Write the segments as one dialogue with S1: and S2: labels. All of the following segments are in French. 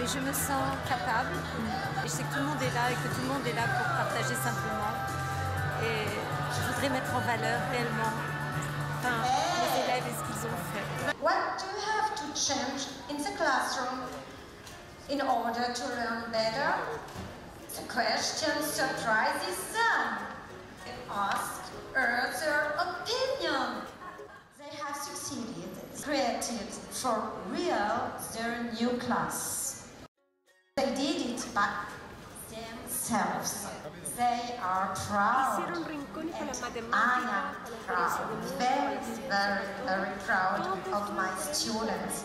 S1: et je me sens capable. Et je sais que tout le monde est là et que tout le monde est là pour partager simplement. Et je voudrais mettre en valeur réellement les élèves et ce qu'ils ont fait.
S2: What do you have to change in the classroom in order to learn better? The question surprises them. They ask her their opinion. They have succeeded, created for real their new class. They did it by themselves. They are proud. And I am proud, very, very, very proud of my students.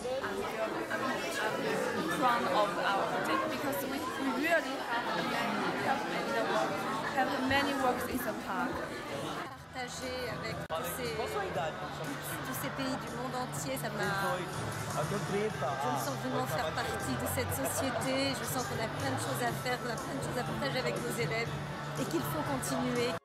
S3: I'm proud of our project because we really have many works in the park.
S1: Partager avec tous ces pays du monde entier, ça m'a... Je me sens vraiment faire partie de cette société. Je sens qu'on a plein de choses à faire, qu'on a plein de choses à partager avec nos élèves et qu'il faut continuer.